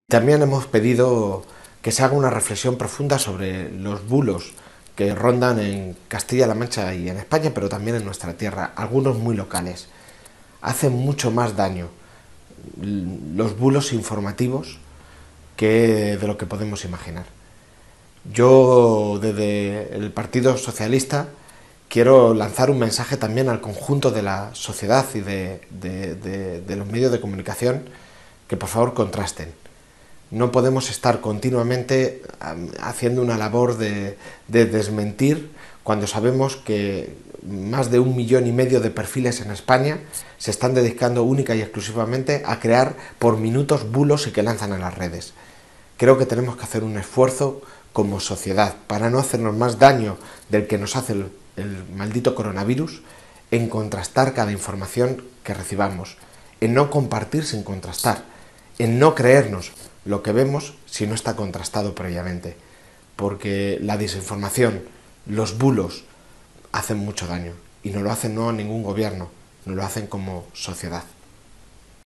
También hemos pedido que se haga una reflexión profunda sobre los bulos que rondan en Castilla-La Mancha y en España, pero también en nuestra tierra, algunos muy locales. Hacen mucho más daño los bulos informativos que de lo que podemos imaginar. Yo, desde el Partido Socialista, quiero lanzar un mensaje también al conjunto de la sociedad y de los medios de comunicación que por favor contrasten. No podemos estar continuamente haciendo una labor de desmentir cuando sabemos que más de 1,5 millones de perfiles en España se están dedicando única y exclusivamente a crear por minutos bulos y que lanzan a las redes. Creo que tenemos que hacer un esfuerzo como sociedad para no hacernos más daño del que nos hace el maldito coronavirus, en contrastar cada información que recibamos, en no compartir sin contrastar, en no creernos lo que vemos si no está contrastado previamente, porque la desinformación, los bulos, hacen mucho daño y no lo hacen no a ningún gobierno, no lo hacen como sociedad.